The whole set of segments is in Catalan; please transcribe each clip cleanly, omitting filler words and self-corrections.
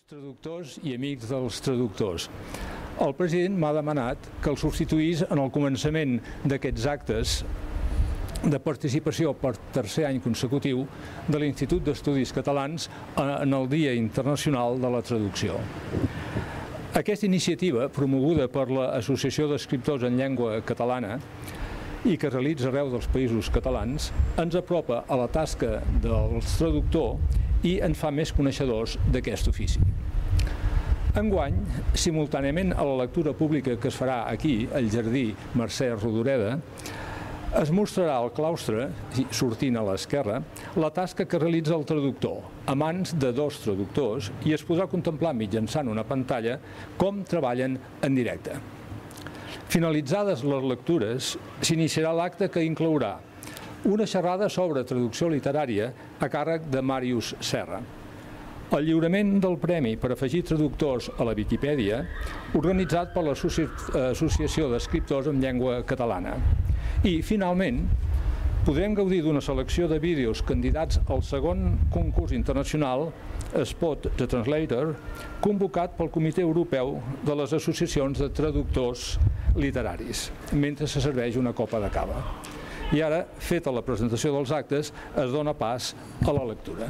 traductors i amics dels traductors. El president m'ha demanat que el substituís en el començament d'aquests actes de participació per tercer any consecutiu de l'Institut d'Estudis Catalans en el Dia Internacional de la Traducció. Aquesta iniciativa, promoguda per l'Associació d'Escriptors en Llengua Catalana i que realitza arreu dels països catalans, ens apropa a la tasca del traductor i ens fa més coneixedors d'aquest ofici. Enguany, simultàniament a la lectura pública que es farà aquí, al Jardí Mercè Rodoreda, es mostrarà al claustre, sortint a l'esquerra, la tasca que realitza el traductor, a mans de dos traductors, i es podrà contemplar mitjançant una pantalla com treballen en directe. Finalitzades les lectures, s'iniciarà l'acte que inclourà una xerrada sobre traducció literària a càrrec de Màrius Serra, el lliurament del Premi per afegir traductors a la Viquipèdia, organitzat per l'Associació d'Escriptors en Llengua Catalana. I, finalment, podrem gaudir d'una selecció de vídeos candidats al segon concurs internacional Spot the Translator, convocat pel Comitè Europeu de les Associacions de Traductors Literaris, mentre se serveix una copa de cava. I ara, feta la presentació dels actes, es dona pas a la lectura.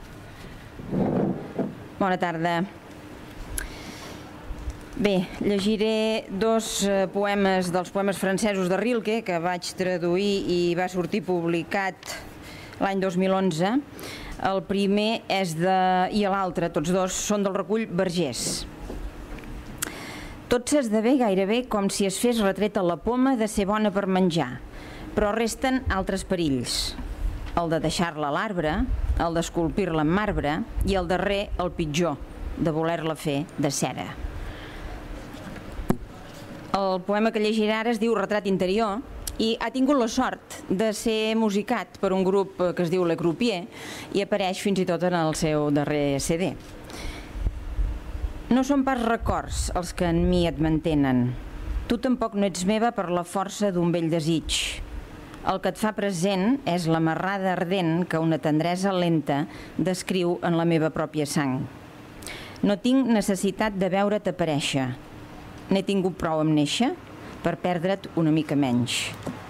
Bona tarda. Bé, llegiré dos poemes dels poemes francesos de Rilke que vaig traduir i va sortir publicat l'any 2011. El primer és i l'altre, tots dos, són del recull Vergés. Tot s'esdevé gairebé com si es fes retret a la poma de ser bona per menjar, però resten altres perills. El de deixar-la a l'arbre, el d'esculpir-la en marbre i el darrer, el pitjor, de voler-la fer de cera. El poema que llegiré ara es diu Retrat interior i ha tingut la sort de ser musicat per un grup que es diu Le Croupier i apareix fins i tot en el seu darrer CD. No són pas records els que en mi et mantenen. Tu tampoc no ets meva per la força d'un vell desig. El que et fa present és l'amarrada ardent que una tendresa lenta descriu en la meva pròpia sang. No tinc necessitat de veure't aparèixer. N'he tingut prou amb néixer per perdre't una mica menys.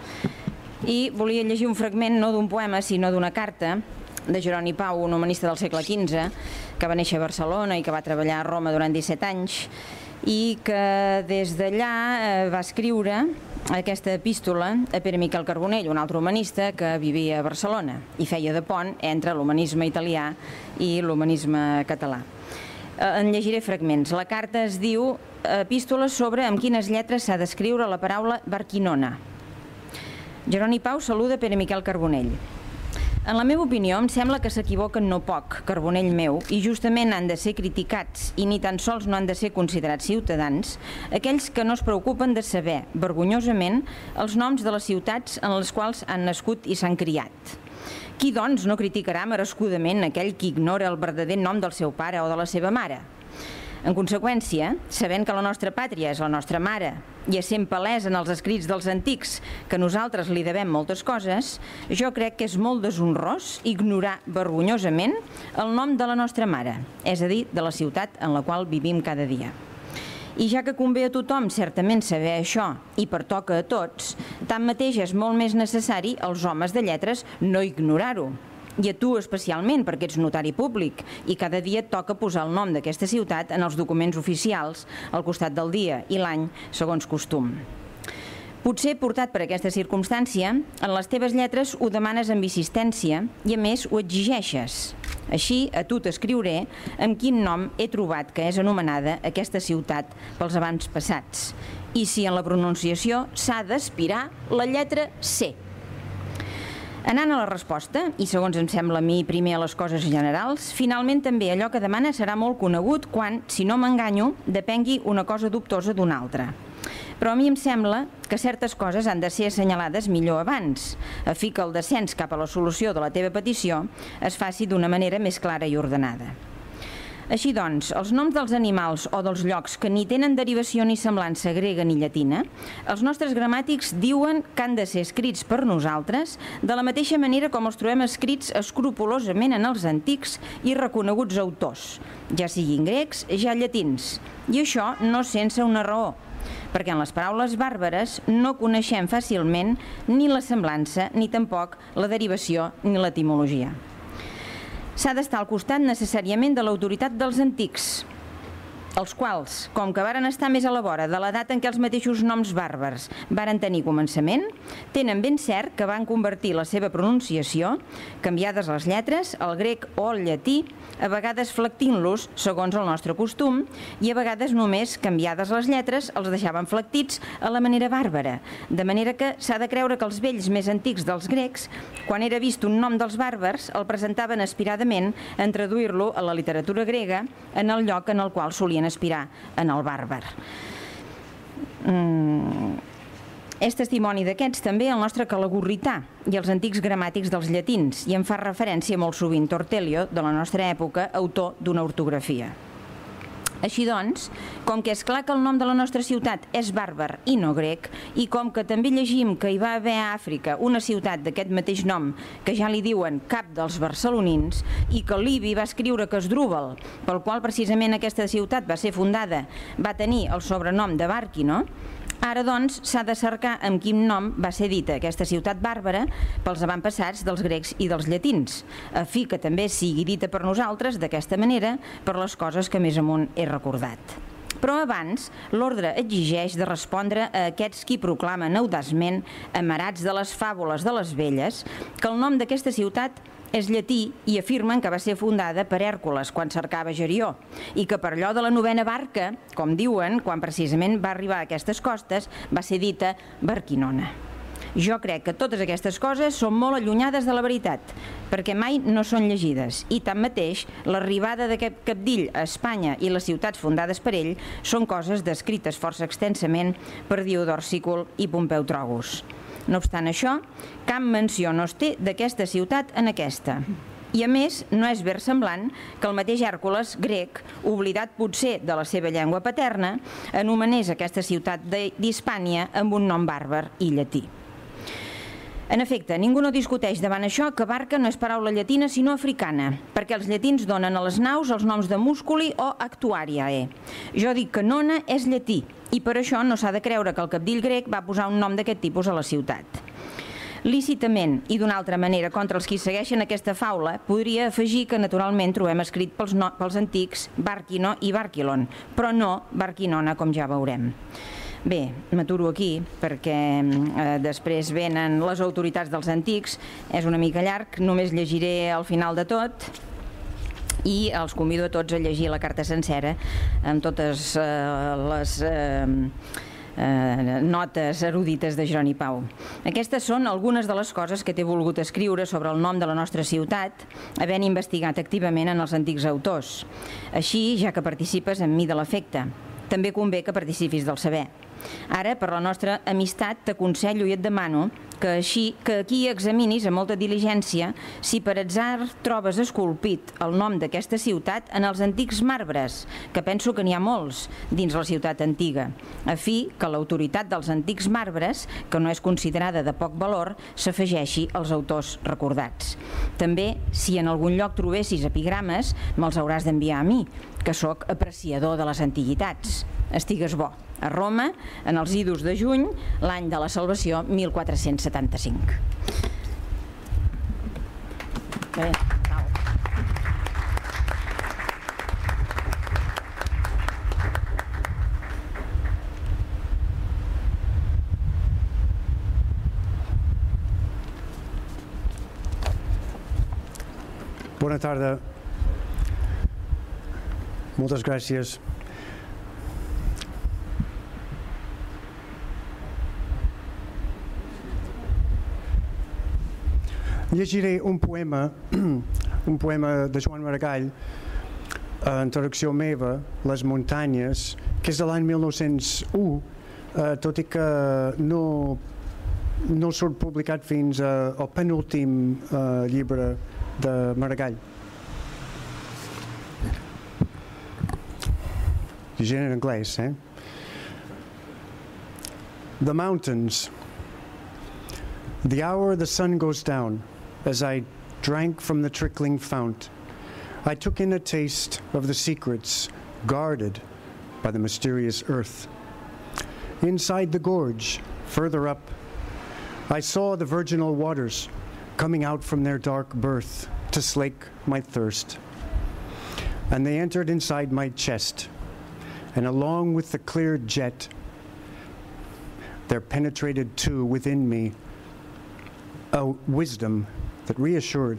I volia llegir un fragment no d'un poema sinó d'una carta de Jeroni Pau, un humanista del segle XV, que va néixer a Barcelona i que va treballar a Roma durant 17 anys i que des d'allà va escriure aquesta epístola a Pere Miquel Carbonell, un altre humanista que vivia a Barcelona i feia de pont entre l'humanisme italià i l'humanisme català. En llegiré fragments. La carta es diu Epístola sobre amb quines lletres s'ha d'escriure la paraula barquinona. Jeroni Pau saluda Pere Miquel Carbonell. En la meva opinió, em sembla que s'equivoquen no poc, Carbonell meu, i justament han de ser criticats i ni tan sols no han de ser considerats ciutadans aquells que no es preocupen de saber, vergonyosament, els noms de les ciutats en les quals han nascut i s'han criat. Qui, doncs, no criticarà merescudament aquell qui ignora el verdader nom del seu pare o de la seva mare? En conseqüència, sabent que la nostra pàtria és la nostra mare i essent palès en els escrits dels antics que nosaltres li devem moltes coses, jo crec que és molt deshonrós ignorar vergonyosament el nom de la nostra mare, és a dir, de la ciutat en la qual vivim cada dia. I ja que convé a tothom certament saber això i pertoca a tots, tanmateix és molt més necessari als homes de lletres no ignorar-ho. I a tu especialment, perquè ets notari públic i cada dia et toca posar el nom d'aquesta ciutat en els documents oficials al costat del dia i l'any, segons costum. Potser, portat per aquesta circumstància, en les teves lletres ho demanes amb insistència i a més ho exigeixes. Així, a tu t'escriuré amb quin nom he trobat que és anomenada aquesta ciutat pels abans passats i si en la pronunciació s'ha d'aspirar la lletra C. Anant a la resposta, i segons em sembla a mi primer a les coses generals, finalment també allò que demana serà molt conegut quan, si no m'enganyo, depengui una cosa dubtosa d'una altra. Però a mi em sembla que certes coses han de ser assenyalades millor abans, a fi que el descens cap a la solució de la teva petició es faci d'una manera més clara i ordenada. Així doncs, els noms dels animals o dels llocs que ni tenen derivació ni semblança grega ni llatina, els nostres gramàtics diuen que han de ser escrits per nosaltres de la mateixa manera com els trobem escrits escrupolosament en els antics i reconeguts autors, ja siguin grecs, ja llatins, i això no sense una raó, perquè en les paraules bàrbares no coneixem fàcilment ni la semblança ni tampoc la derivació ni l'etimologia. S'ha d'estar al costat necessàriament de l'autoritat dels antics, els quals, com que varen estar més a la vora de l'edat en què els mateixos noms bàrbars varen tenir començament, tenen ben cert que van convertir la seva pronunciació, canviades les lletres, al grec o al llatí, a vegades flectint-los segons el nostre costum i a vegades només canviades les lletres els deixaven flectits a la manera bàrbara, de manera que s'ha de creure que els vells més antics dels grecs, quan era vist un nom dels bàrbars, el presentaven aspiradament en traduir-lo a la literatura grega en el lloc en el qual solien aspirar en el bàrbar. És testimoni d'aquests també el nostre calagurrità i els antics gramàtics dels llatins, i en fa referència molt sovint Tortellio, de la nostra època, autor d'una ortografia. Així doncs, com que és clar que el nom de la nostra ciutat és bàrbar i no grec, i com que també llegim que hi va haver a Àfrica una ciutat d'aquest mateix nom, que ja li diuen Cap dels Barcelonins, i que Livi va escriure que Asdrúbal, pel qual precisament aquesta ciutat va ser fundada, va tenir el sobrenom de Bàrquino, ara, doncs, s'ha de cercar amb quin nom va ser dita aquesta ciutat bàrbara pels avantpassats dels grecs i dels llatins, a fi que també sigui dita per nosaltres d'aquesta manera per les coses que més amunt he recordat. Però abans, l'ordre exigeix de respondre a aquests qui proclamen audaçment, amarats de les fàbules de les velles, que el nom d'aquesta ciutat és llatí i afirmen que va ser fundada per Hèrcules quan cercava Gerió i que per allò de la novena barca, com diuen, quan precisament va arribar a aquestes costes, va ser dita Barquinona. Jo crec que totes aquestes coses són molt allunyades de la veritat, perquè mai no són llegides, i tanmateix l'arribada d'aquest cabdill a Espanya i les ciutats fundades per ell són coses descrites força extensament per Diodor Sícul i Pompeu Trogus. No obstant això, cap menció no es té d'aquesta ciutat en aquesta. I a més, no és versemblant que el mateix Hèrcules, grec, oblidat potser de la seva llengua paterna, anomenés aquesta ciutat d'Hispània amb un nom bàrbar i llatí. En efecte, ningú no discuteix davant això que barca no és paraula llatina sinó africana, perquè els llatins donen a les naus els noms de musculi o actuariae. Jo dic que nona és llatí, i per això no s'ha de creure que el cabdill grec va posar un nom d'aquest tipus a la ciutat. Lícitament, i d'una altra manera, contra els qui segueixen aquesta faula, podria afegir que naturalment trobem escrit pels antics Bàrquino i Bàrquilon, però no Barquinona, com ja veurem. Bé, m'aturo aquí perquè després venen les autoritats dels antics, és una mica llarg, només llegiré al final de tot i els convido a tots a llegir la carta sencera amb totes les notes erudites de Jeroni Pau. Aquestes són algunes de les coses que t'he volgut escriure sobre el nom de la nostra ciutat, havent investigat activament en els antics autors. Així, ja que participes amb mi de l'afecte, també convé que participis del saber. Ara, per la nostra amistat, t'aconsello i et demano que aquí examinis amb molta diligència si per atzar trobes esculpit el nom d'aquesta ciutat en els antics marbres, que penso que n'hi ha molts dins la ciutat antiga, a fi que l'autoritat dels antics marbres, que no és considerada de poc valor, s'afegeixi als autors recordats. També, si en algun lloc trobessis epigrames, me'ls hauràs d'enviar a mi, que sóc apreciador de les antiguitats. Estigues bo. A Roma, en els idus de juny, l'any de la salvació, 1475. Bé, pau. Bona tarda. Moltes gràcies. Llegiré un poema de Joan Maragall, en traducció meva, Les muntanyes, que és de l'any 1901, tot i que no surt publicat fins al penúltim llibre de Maragall. Llegint en anglès, eh? The mountains. The hour the sun goes down, as I drank from the trickling fount, I took in a taste of the secrets guarded by the mysterious earth. Inside the gorge, further up, I saw the virginal waters coming out from their dark birth to slake my thirst. And they entered inside my chest, and along with the clear jet, there penetrated too within me a wisdom that reassured.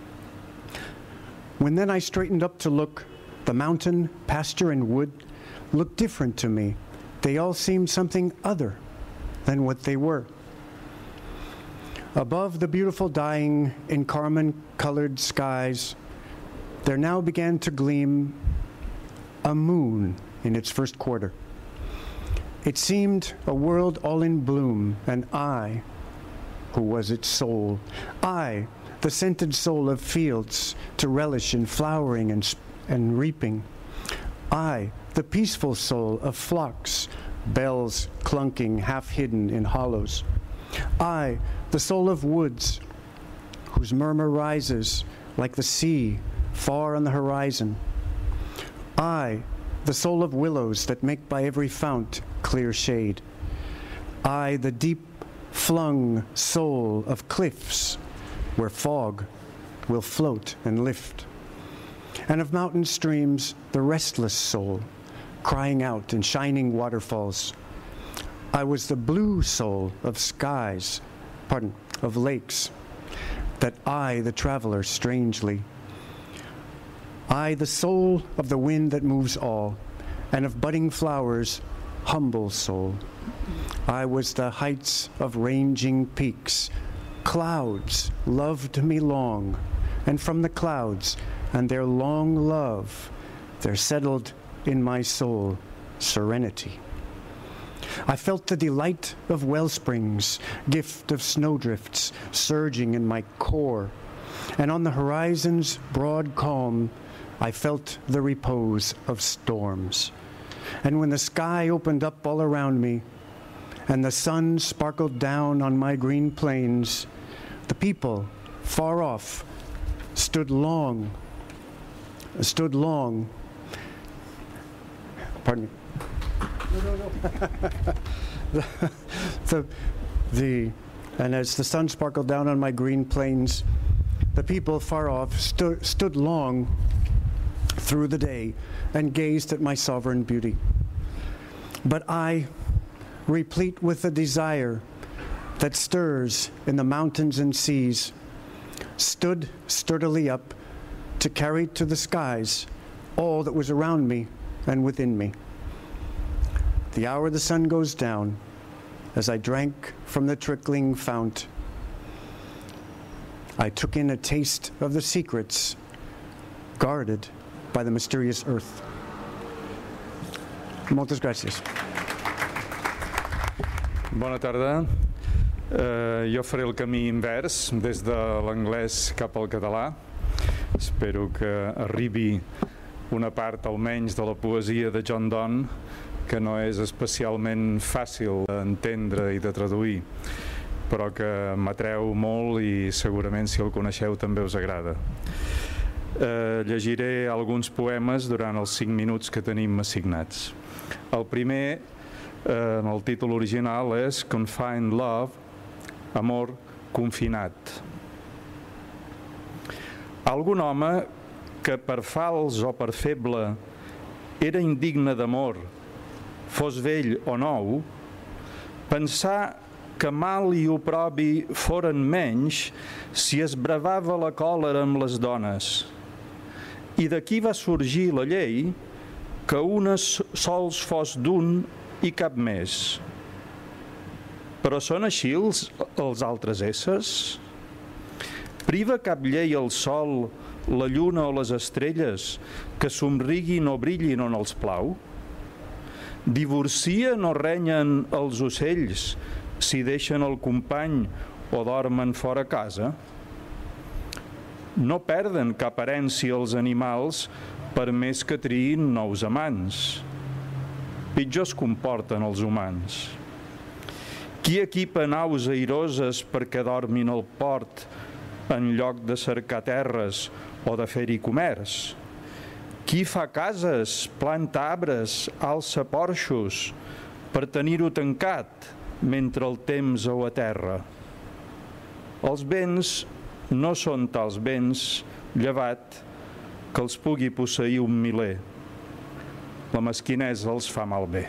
When then I straightened up to look, the mountain, pasture, and wood looked different to me. They all seemed something other than what they were. Above the beautiful dying in carmine-colored skies, there now began to gleam a moon in its first quarter. It seemed a world all in bloom, and I, who was its soul, I, the scented soul of fields to relish in flowering and reaping, I, the peaceful soul of flocks, bells clunking half hidden in hollows, I, the soul of woods, whose murmur rises like the sea far on the horizon, I, the soul of willows that make by every fount clear shade, I, the deep flung soul of cliffs where fog will float and lift, and of mountain streams the restless soul crying out in shining waterfalls. I was the blue soul of skies, of lakes, that I, the traveler, strangely. I, the soul of the wind that moves all, and of budding flowers, humble soul. I was the heights of ranging peaks. Clouds loved me long, and from the clouds and their long love, there settled in my soul serenity. I felt the delight of wellsprings, gift of snowdrifts surging in my core, and on the horizon's broad calm, I felt the repose of storms. And when the sky opened up all around me, and the sun sparkled down on my green plains, the people far off stood long, pardon me. And as the sun sparkled down on my green plains, the people far off stood long through the day and gazed at my sovereign beauty. But I, replete with the desire that stirs in the mountains and seas, stood sturdily up to carry to the skies all that was around me and within me. The hour the sun goes down, as I drank from the trickling fount, I took in a taste of the secrets guarded by the mysterious earth. Moltes gràcies. Bona tarda. Jo faré el camí invers, des de l'anglès cap al català. Espero que arribi una part almenys de la poesia de John Donne, que no és especialment fàcil d'entendre i de traduir, però que m'atreu molt i segurament si el coneixeu també us agrada. Llegiré alguns poemes durant els 5 minuts que tenim assignats. El primer, el títol original és Confined Love, amor confinat. Algun home que per fals o per feble era indigne d'amor, fos vell o nou, pensar que mal i oprobi foren menys si es bravava la còlera amb les dones. I d'aquí va sorgir la llei que una sols fos d'un i cap més. Però són així els altres éssers? Priva cap llei el sol, la lluna o les estrelles que somriguin o brillin on els plau? Divorcien o renyen els ocells si deixen el company o dormen fora casa? No perden cap herència els animals per més que triïn nous amants. pitjor es comporten els humans. Qui equipa naus airoses perquè dormin al port en lloc de cercar terres o de fer-hi comerç? Qui fa cases, planta arbres, alça porxos per tenir-ho tancat mentre el temps ho aterra? Els béns no són tals béns, llevat que els pugui posseir un miler. La mesquinesa els fa malbé.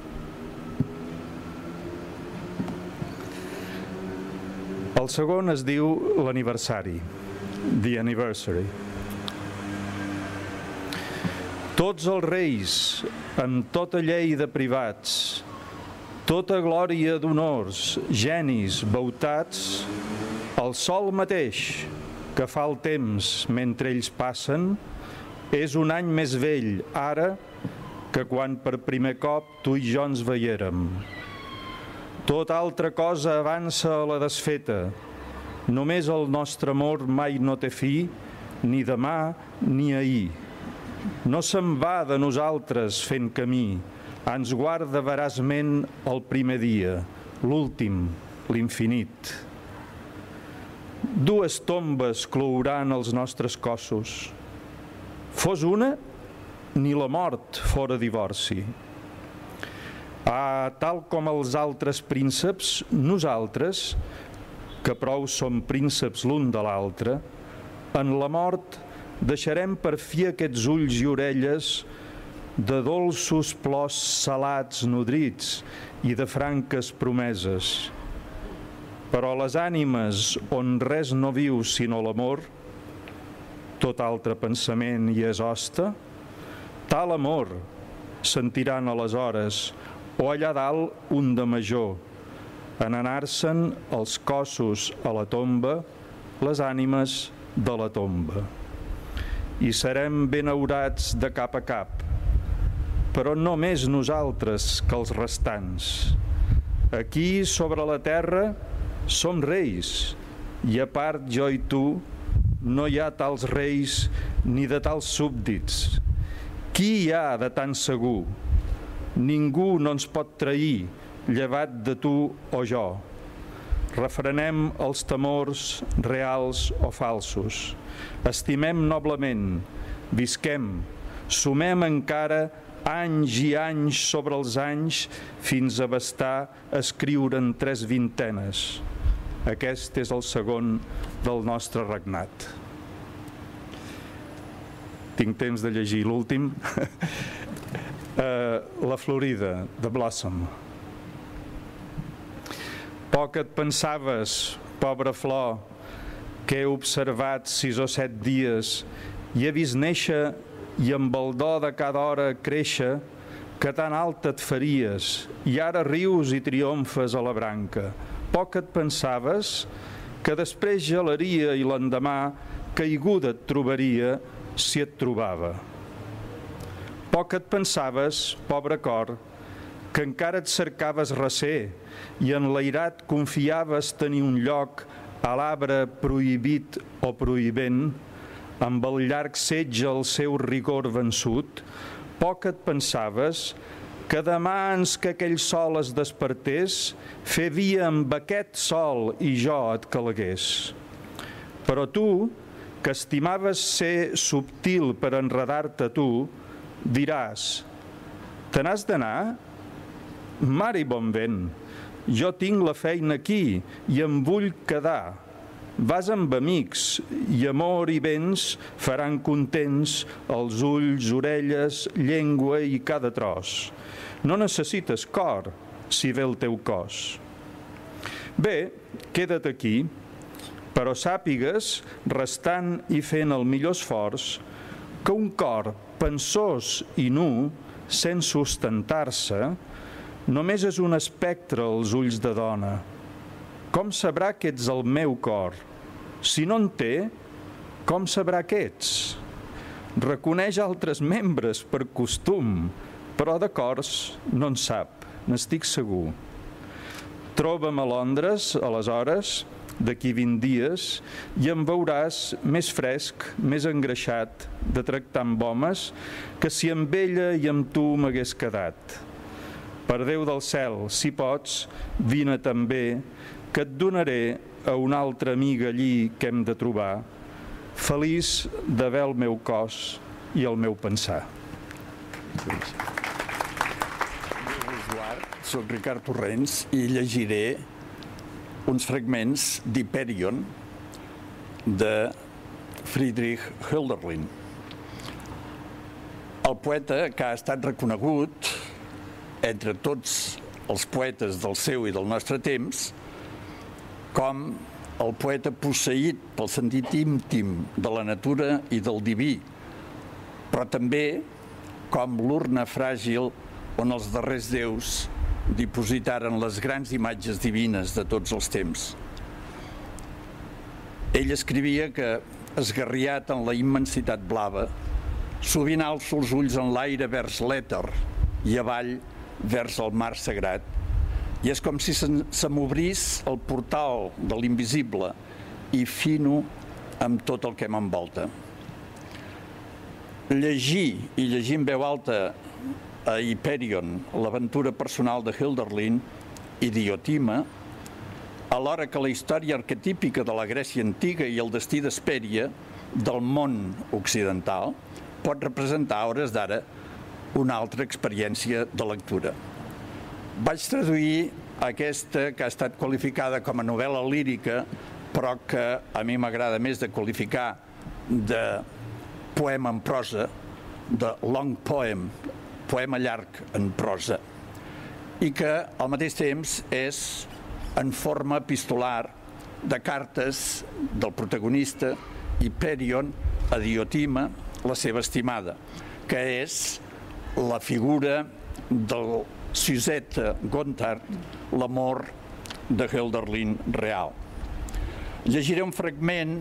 El segon es diu l'aniversari, the anniversary. Tots els reis, amb tota llei de privats, tota glòria d'honors, genis, beutats, el sol mateix que fa el temps mentre ells passen és un any més vell ara que quan per primer cop tu i jo ens veiérem. Tota altra cosa avança a la desfeta. Només el nostre amor mai no té fi, ni demà ni ahir. No se'n va de nosaltres fent camí, ens guarda veraçment el primer dia, l'últim, l'infinit. Dues tombes clouran els nostres cossos. Fos una, ni la mort fora divorci. Tal com els altres prínceps, nosaltres, que prou som prínceps l'un de l'altre, en la mort deixarem per fi aquests ulls i orelles de dolços plors salats nodrits i de franques promeses. Però les ànimes on res no viu sinó l'amor, tot altre pensament hi és hoste, tal amor sentiran aleshores o allà dalt un de major, en anar-se'n els cossos a la tomba, les ànimes de la tomba. I serem benaurats de cap a cap, però no més nosaltres que els restants. Aquí, sobre la terra, som reis, i a part jo i tu, no hi ha tals reis ni de tals súbdits. Qui hi ha de tan segur? Ningú no ens pot trair, llevat de tu o jo. Refrenem els temors reals o falsos. Estimem noblement, visquem, sumem encara anys i anys sobre els anys fins a bastar escriure en 3 vintenes. Aquest és el segon del nostre regnat. Tinc temps de llegir l'últim. La Florida, The Blossom. Poc et pensaves, pobra flor, que he observat 6 o 7 dies i he vist néixer i amb el do de cada hora créixer que tan alta et faries i ara rius i triomfes a la branca. Poc et pensaves que després gelaria i l'endemà caiguda et trobaria si et trobava. Poc et pensaves, pobre cor, que encara et cercaves recer i enlairat confiaves tenir un lloc a l'arbre prohibit o prohibent, amb el llarg setge al seu rigor vençut. Poc et pensaves que demà ans que aquell sol es despertés, fer via amb aquest sol i jo et calegués. Però tu, que estimaves ser subtil per enredar-te tu, diràs, te n'has d'anar? Mar i bon vent, jo tinc la feina aquí i em vull quedar. Vas amb amics i amor i béns faran contents els ulls, orelles, llengua i cada tros. No necessites cor si ve el teu cos. Bé, queda't aquí, però sàpigues, restant i fent el millor esforç, que un cor pensós i nu, sense sustentar-se, només és un espectre als ulls de dona. Com sabrà que ets el meu cor? Si no en té, com sabrà que ets? Reconeix altres membres per costum, però de cors no en sap, n'estic segur. Troba'm a Londres, aleshores, d'aquí 20 dies, i em veuràs més fresc, més engreixat, de tractar amb homes, que si amb ella i amb tu m'hagués quedat. Per Déu del cel, si pots, vine també, que et donaré a una altra amiga allí que hem de trobar, feliç d'haver el meu cos i el meu pensar. Soc Ricard Torrents i llegiré uns fragments d'Hyperion de Friedrich Hölderlin. El poeta que ha estat reconegut entre tots els poetes del seu i del nostre temps com el poeta posseït pel sentit íntim de la natura i del diví, però també com l'urna fràgil on els darrers déus dipositaren les grans imatges divines de tots els temps. Ell escrivia que, esgarriat en la immensitat blava, sovint alço els ulls en l'aire vers l'èter i avall vers el mar sagrat, i és com si se m'obrís el portal de l'invisible i fino amb tot el que m'envolta. Llegir i llegir en veu alta a Hyperion, l'aventura personal de Hölderlin i Diotima, alhora que la història arquetípica de la Grècia antiga i el destí d'Hespèria del món occidental pot representar a hores d'ara una altra experiència de lectura. Vaig traduir aquesta que ha estat qualificada com a novel·la lírica, però que a mi m'agrada més de qualificar de poema en prosa, de long poem, poema llarg en prosa, i que al mateix temps és en forma epistolar de cartes del protagonista Hyperion a Diotima, la seva estimada, que és la figura del Suzette Gontard, l'amor de Hölderlin real. Llegiré un fragment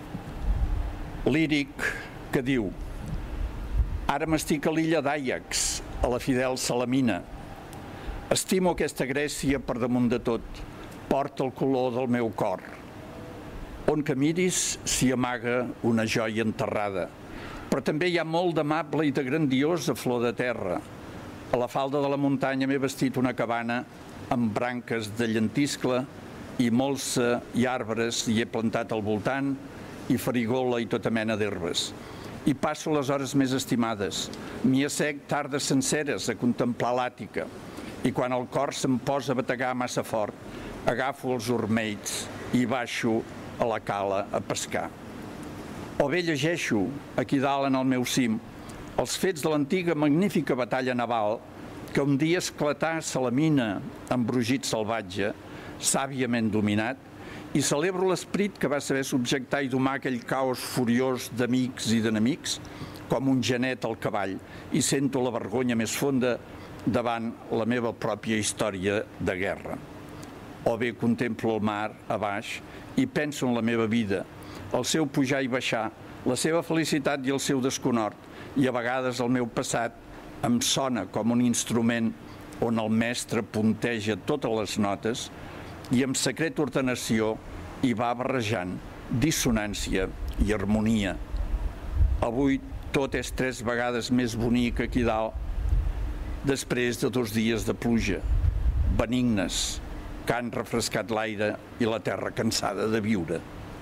líric que diu: ara m'estic a l'illa d'Àiax, a la fidel Salamina. Estimo aquesta Grècia per damunt de tot, porta el color del meu cor. On que miris s'hi amaga una joia enterrada, però també hi ha molt d'amable i de grandiós a flor de terra. A la falda de la muntanya m'he vestit una cabana amb branques de llentiscle i molsa i arbres hi he plantat al voltant i farigola i tota mena d'herbes. I passo les hores més estimades, m'hi assec tardes senceres a contemplar l'Àtica, i quan el cor se'm posa a bategar massa fort, agafo els ormeits i baixo a la cala a pescar. O bé llegeixo, aquí dalt en el meu cim, els fets de l'antiga magnífica batalla naval que un dia esclatà a Salamina amb brugit salvatge, sàviament dominat, i celebro l'esperit que va saber subjectar i domar aquell caos furiós d'amics i d'enemics com un genet al cavall, i sento la vergonya més fonda davant la meva pròpia història de guerra. O bé contemplo el mar a baix i penso en la meva vida, el seu pujar i baixar, la seva felicitat i el seu desconhort, i a vegades el meu passat em sona com un instrument on el mestre punteja totes les notes i amb secreta ordenació hi va barrejant dissonància i harmonia. Avui tot és 3 vegades més bonic aquí dalt, després de 2 dies de pluja, benignes, que han refrescat l'aire i la terra cansada de viure.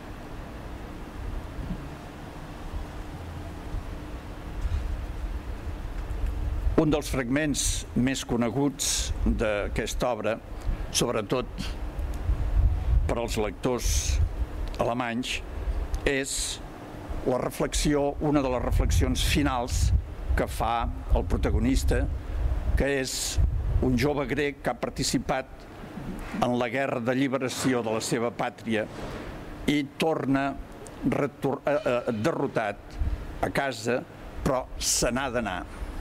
Un dels fragments més coneguts d'aquesta obra, sobretot per als lectors alemanys, és la reflexió, una de les reflexions finals que fa el protagonista, que és un jove grec que ha participat en la guerra d'alliberació de la seva pàtria i torna derrotat a casa, però se n'ha d'anar.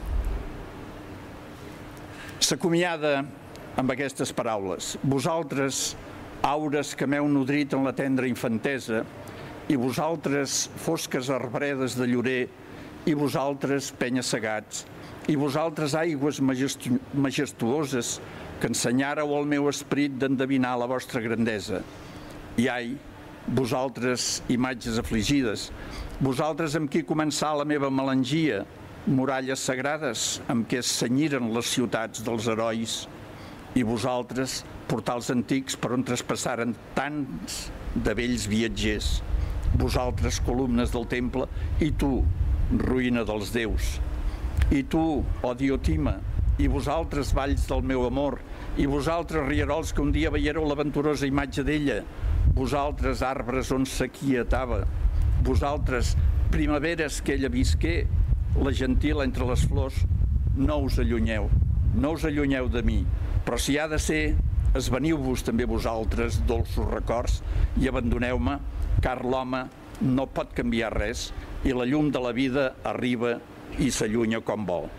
S'acomiada amb aquestes paraules: vosaltres, aures que m'heu nodrit en la tendra infantesa, i vosaltres, fosques arbredes de llorer, i vosaltres, penya-segats, i vosaltres, aigües majestuoses, que ensenyàreu al meu esperit d'endevinar la vostra grandesa. I ai, vosaltres, imatges afligides, vosaltres amb qui començar la meva melangia, muralles sagrades amb què es cenyiren les ciutats dels herois, i vosaltres, portals antics per on traspassaren tants de vells viatgers, vosaltres, columnes del temple, i tu, ruïna dels déus, i tu, oh Diotima, i vosaltres, valls del meu amor, i vosaltres, rierols que un dia veiéreu l'aventurosa imatge d'ella, vosaltres, arbres on s'aquietava, vosaltres, primaveres que ella visqué, la gentil entre les flors, no us allunyeu de mi, però si ha de ser, esveniu-vos també vosaltres, dolços records, i abandoneu-me, car l'home no pot canviar res i la llum de la vida arriba i s'allunya com vol.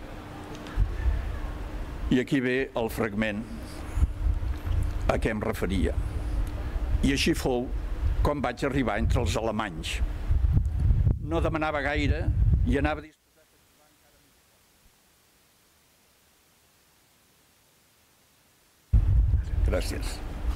I aquí ve el fragment a què em referia. I així fou com vaig arribar entre els alemanys. No demanava gaire i anava disposat a... Gràcies.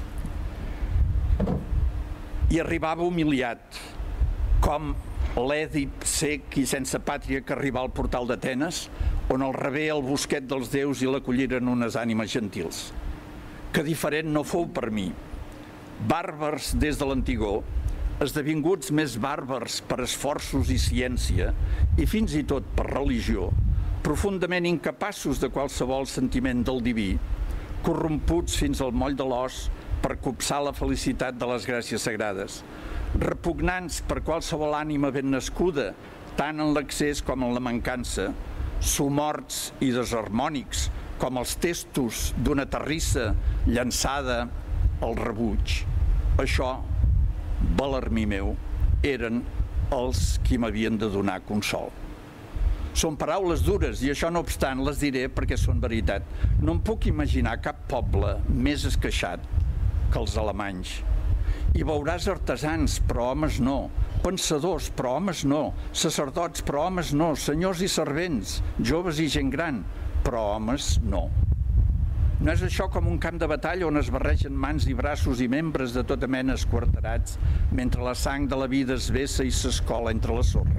I arribava humiliat, com l'Èdip sec i sense pàtria que arriba al portal d'Atenes, on el rebé el bosquet dels déus i l'acolliren unes ànimes gentils. Que diferent no fou per mi. Bàrbars des de l'antigor, esdevinguts més bàrbars per esforços i ciència, i fins i tot per religió, profundament incapaços de qualsevol sentiment del diví, corromputs fins al moll de l'os per copsar la felicitat de les gràcies sagrades, repugnants per qualsevol ànima ben nascuda, tant en l'accés com en la mancança, somorts i desharmònics com els testos d'una terrissa llançada al rebuig. Això, Belarmí meu, eren els qui m'havien de donar consol. Són paraules dures i això no obstant les diré perquè són veritat. No em puc imaginar cap poble més esqueixat que els alemanys. Hi veuràs artesans, però homes no, pensadors, però homes no, sacerdots, però homes no, senyors i servents, joves i gent gran, però homes no. No és això com un camp de batalla on es barregen mans i braços i membres de tota mena esquarterats mentre la sang de la vida es vessa i s'escola entre la sorra.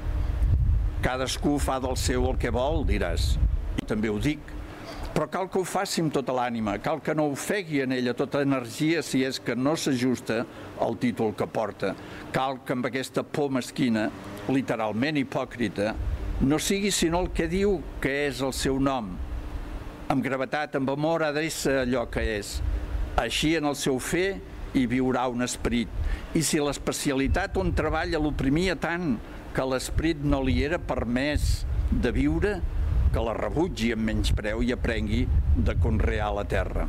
Cadascú fa del seu el que vol, diràs. I també ho dic. Però cal que ho faci amb tota l'ànima, cal que no ofegui en ella tota energia si és que no s'ajusta al títol que porta. Cal que amb aquesta por mesquina, literalment hipòcrita, no sigui sinó el que diu que és el seu nom. Amb gravetat, amb amor, adreça allò que és. Així en el seu fer hi viurà un esperit. I si l'especialitat on treballa l'oprimia tant que l'esperit no li era permès de viure, que la rebutgi amb menyspreu i aprengui de conrear la terra.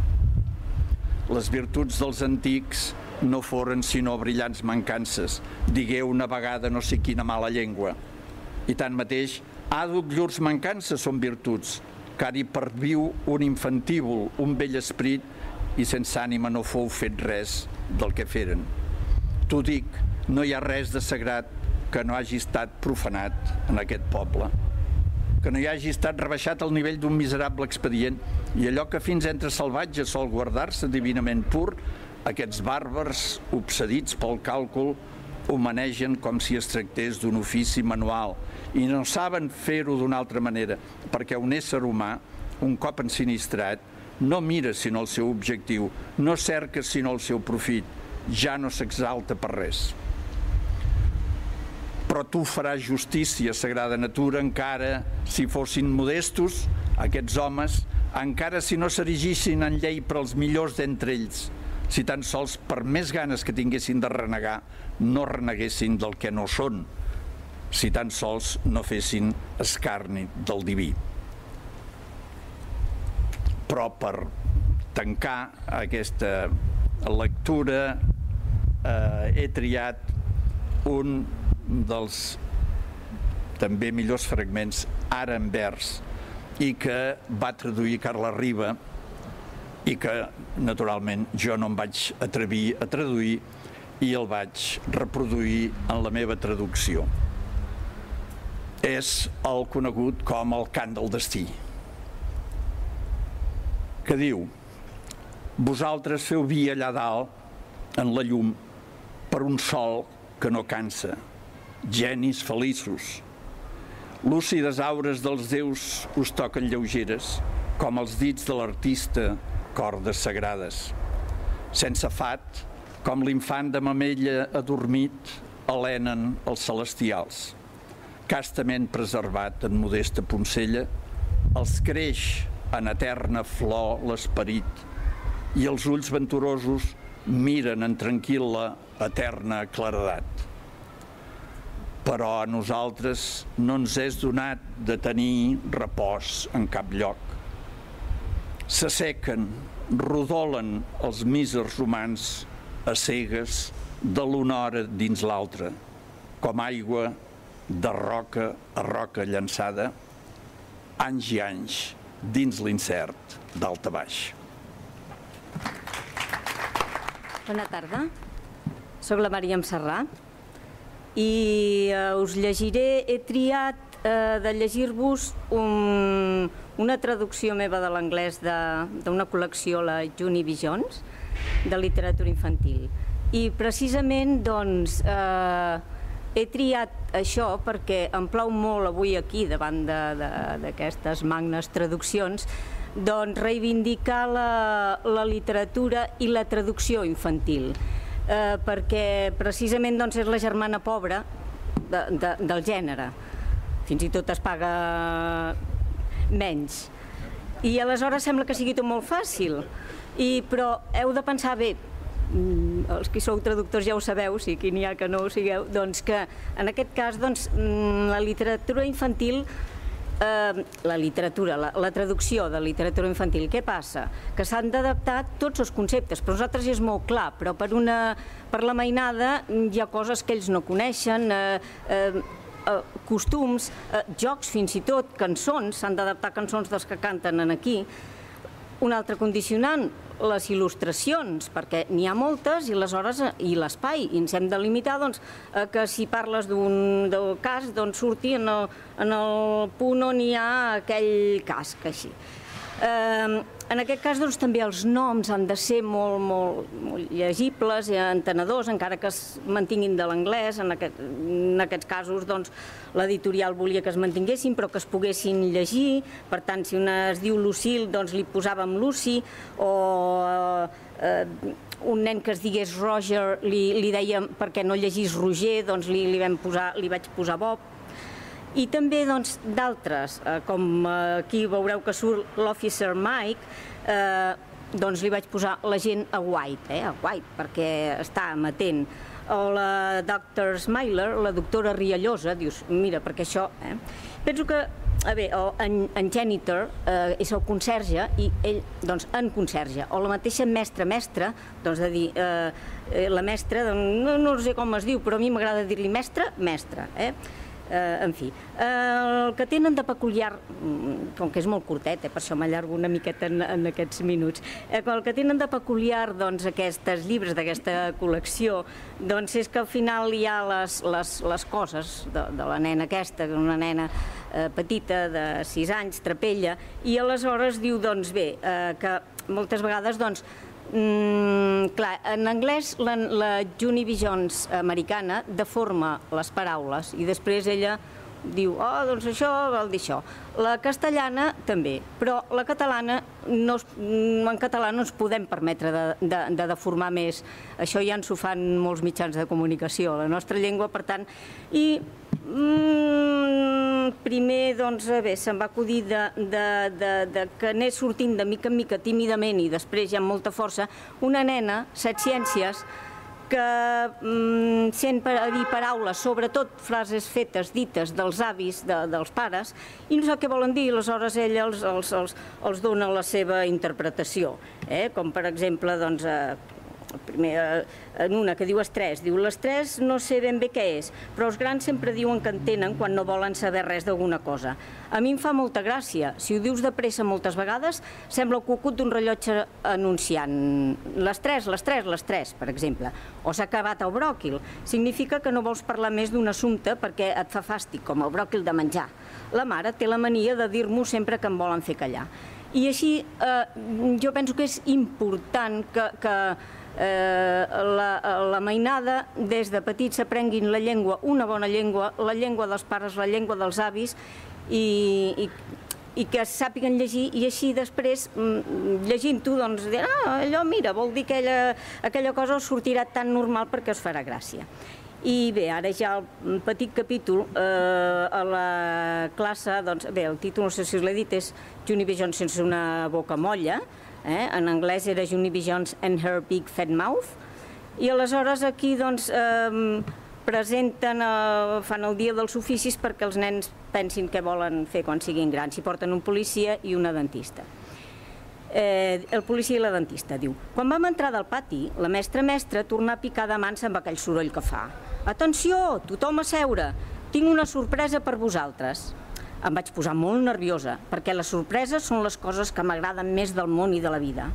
Les virtuts dels antics no foren sinó brillants mancances, digué una vegada no sé quina mala llengua. I tanmateix, àdhuc llurs mancances són virtuts, car hi perviu un infantívol, un vell esperit, i sense ànima no fou fet res del que feren. T'ho dic, no hi ha res de sagrat que no hagi estat profanat en aquest poble, que no hi hagi estat rebaixat al nivell d'un miserable expedient, i allò que fins entre salvatges sol guardar-se divinament pur, aquests bàrbars, obsedits pel càlcul, ho manegen com si es tractés d'un ofici manual i no saben fer-ho d'una altra manera, perquè un ésser humà, un cop ensinistrat, no mira sinó el seu objectiu, no cerca sinó el seu profit, ja no s'exalta per res. Però tu faràs justícia, sagrada natura, encara si fossin modestos, aquests homes, encara si no s'erigissin en llei per als millors d'entre ells, si tan sols per més ganes que tinguessin de renegar, no reneguessin del que no són, si tan sols no fessin escarni del diví. Però per tancar aquesta lectura he triat un dels també millors fragments, ara en vers, i que va traduir Carles Riba, i que, naturalment, jo no em vaig atrevir a traduir i el vaig reproduir en la meva traducció. És el conegut com el cant del destí, que diu: vosaltres feu vi allà dalt en la llum per un sol que no cansa, genis feliços. Lúcides aures dels déus us toquen lleugeres, com els dits de l'artista, cordes sagrades. Sense fat, com l'infant de mamella adormit, alenen els celestials. Castament preservat en modesta poncella, els creix en eterna flor l'esperit i els ulls venturosos miren en tranquil·la eterna claredat. Però a nosaltres no ens és donat de tenir repòs en cap lloc. S'assequen, rodolen els mísers humans a cegues de l'una hora dins l'altra, com aigua de roca a roca llançada, anys i anys dins l'incert dalt a baix. Bona tarda, soc la Maria Serrà i us llegiré, he triat de llegir-vos una traducció meva de l'anglès d'una col·lecció, la Junie Visions, de literatura infantil. I precisament doncs he triat això perquè em plau molt avui aquí, davant d'aquestes magnes traduccions, doncs reivindicar la literatura i la traducció infantil, perquè precisament és la germana pobra del gènere. Fins i tot es paga menys. I aleshores sembla que sigui tot molt fàcil, però heu de pensar bé, els que sou traductors ja ho sabeu, si aquí n'hi ha que no ho sigueu, doncs que en aquest cas la literatura infantil, la traducció de literatura infantil, què passa? Que s'han d'adaptar tots els conceptes, però nosaltres és molt clar, però per la mainada hi ha coses que ells no coneixen, costums, jocs fins i tot, cançons, s'han d'adaptar cançons dels que canten aquí. Un altre condicionant, les il·lustracions, perquè n'hi ha moltes i aleshores i l'espai, i ens hem de limitar que si parles d'un cas surti en el punt on hi ha aquell casc, així. En aquest cas també els noms han de ser molt llegibles i entenedors, encara que es mantinguin de l'anglès. En aquests casos l'editorial volia que es mantinguessin però que es poguessin llegir. Per tant, si una es diu Lucille, li posàvem Lucy, o un nen que es digués Roger li dèiem, perquè no llegís Roger, li vaig posar Bob. I també d'altres, com aquí veureu que surt l'Officer Mike, li vaig posar l'agent a White, perquè està amatent. O la Dr. Smiler, la doctora Riallosa, dius, mira, perquè això... Penso que, en Janitor és el conserge i ell, en conserge, o la mateixa mestra, és a dir, la mestra, no sé com es diu, però a mi m'agrada dir-li mestra, en fi, el que tenen de peculiar, com que és molt curtet, per això m'allargo una miqueta en aquests minuts, el que tenen de peculiar aquests llibres d'aquesta col·lecció és que al final hi ha les coses de la nena aquesta, una nena petita de 6 anys, trapella, i aleshores diu, bé, que moltes vegades, clar, en anglès la Junie Visions americana deforma les paraules i després ella diu, això vol dir això. La castellana també, però la catalana, en català no ens podem permetre de deformar més. Això ja ens ho fan molts mitjans de comunicació, la nostra llengua, per tant. I primer, se'm va acudir que anés sortint de mica en mica, tímidament, i després ja amb molta força, una nena, Set Ciències, que sent a dir paraules, sobretot frases fetes, dites dels avis, dels pares, i no sap què volen dir, aleshores ella els dona la seva interpretació. Com per exemple, en una que diu estrès, diu l'estrès no sé ben bé què és, però els grans sempre diuen que entenen quan no volen saber res d'alguna cosa. A mi em fa molta gràcia, si ho dius de pressa moltes vegades sembla el cucut d'un rellotge anunciant l'estrès, per exemple, o s'ha acabat el bròquil, significa que no vols parlar més d'un assumpte perquè et fa fàstic, com el bròquil de menjar. La mare té la mania de dir-m'ho sempre que em volen fer callar. I així jo penso que és important que la mainada des de petits s'aprenguin la llengua, una bona llengua, la llengua dels pares, la llengua dels avis, i que sàpiguen llegir, i així després, llegint-ho, doncs, allò, mira, vol dir que aquella cosa us sortirà tan normal perquè us farà gràcia. I bé, ara ja el petit capítol a la classe, doncs, bé, el títol, no sé si us l'he dit, és Junie B. Jones sense una boca molla, en anglès era Junie B. Jones and her big fat mouth, i aleshores aquí, doncs, presenten, fan el dia dels oficis perquè els nens pensin què volen fer quan siguin grans. Hi porten un policia i una dentista. El policia i la dentista diu: quan vam entrar del pati, la mestra torna a picar de mans amb aquell soroll que fa. Atenció, tothom a seure, tinc una sorpresa per vosaltres. Em vaig posar molt nerviosa, perquè les sorpreses són les coses que m'agraden més del món i de la vida.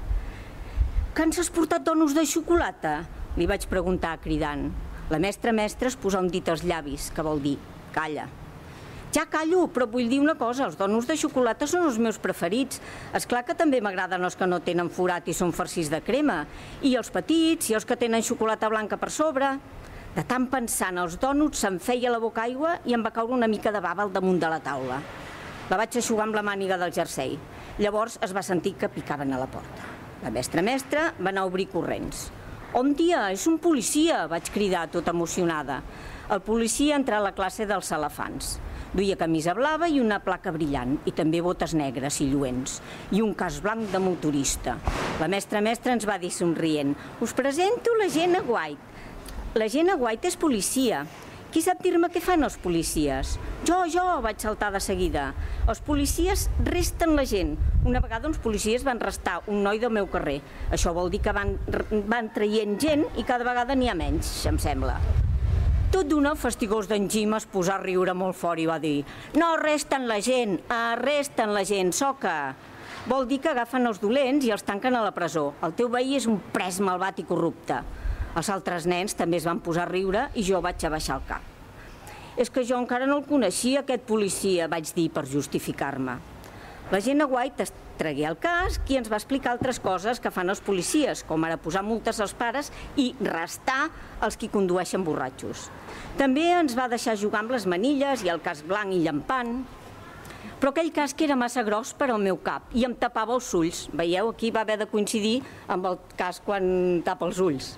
Que ens has portat donuts de xocolata? Li vaig preguntar cridant. La mestra es posa un dit als llavis, que vol dir calla. Ja callo, però vull dir una cosa, els donuts de xocolata són els meus preferits. Esclar que també m'agraden els que no tenen forat i són farcits de crema, i els petits, i els que tenen xocolata blanca per sobre. De tant pensar en els donuts se'm feia la boca aigua i em va caure una mica de bava al damunt de la taula. La vaig eixugar amb la màniga del jersei. Llavors es va sentir que picaven a la porta. La mestra va anar a obrir corrents. «Bon dia, és un policia!» vaig cridar, tota emocionada. El policia entrà a la classe dels elefants. Duia camisa blava i una placa brillant, i també botes negres i lluents, i un casc blanc de motorista. La mestra ens va dir somrient: «Us presento la Jenna White». La Jenna White és policia. Qui sap dir-me què fan els policies? Jo, vaig saltar de seguida. Els policies resten la gent. Una vegada uns policies van arrestar un noi del meu carrer. Això vol dir que van traient gent i cada vegada n'hi ha menys, em sembla. Tot d'una, el fastigós d'en Jim es posà a riure molt fort i va dir: «No arresten la gent, arresten la gent, soca!» Vol dir que agafen els dolents i els tanquen a la presó. El teu veí és un pres malvat i corrupte. Els altres nens també es van posar a riure i jo vaig abaixar el cap. És que jo encara no el coneixia, aquest policia, vaig dir per justificar-me. La Jenna White es tragué el casc i ens va explicar altres coses que fan els policies, com ara posar multes als pares i restar els qui condueixen borratxos. També ens va deixar jugar amb les manilles i el casc blanc i llampant. Però aquell casc era massa gros per al meu cap i em tapava els ulls. Veieu, aquí va haver de coincidir amb el casc quan tapa els ulls.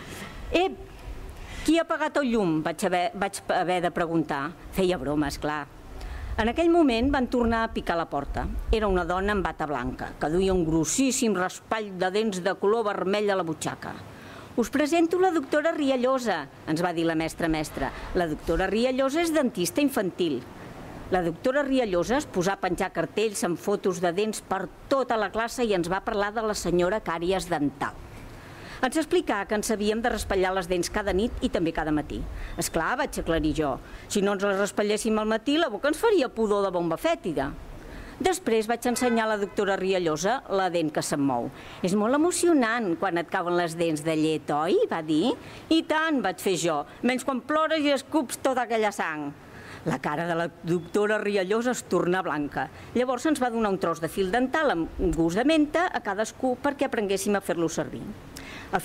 Qui ha apagat el llum? Vaig haver de preguntar. Feia broma, esclar. En aquell moment van tornar a picar a la porta. Era una dona amb bata blanca, que duia un grossíssim raspall de dents de color vermell a la butxaca. «Us presento la doctora Riallosa», ens va dir la mestra. La doctora Riallosa és dentista infantil. La doctora Riallosa es posà a penjar cartells amb fotos de dents per tota la classe i ens va parlar de la senyora càries dental. Ens explicà que ens havíem de raspallar les dents cada nit i també cada matí. Esclar, vaig aclarir jo, si no ens les raspalléssim al matí, la boca ens faria pudor de bomba fètida. Després vaig ensenyar a la doctora Riallosa la dent que se'm mou. «És molt emocionant quan et cauen les dents de llet, oi?», va dir. «I tant», vaig fer jo, menys quan plores i escups tota aquella sang». La cara de la doctora Riallosa es torna blanca. Llavors ens va donar un tros de fil dental amb gust de menta a cadascú perquè aprenguéssim a fer-lo servir. El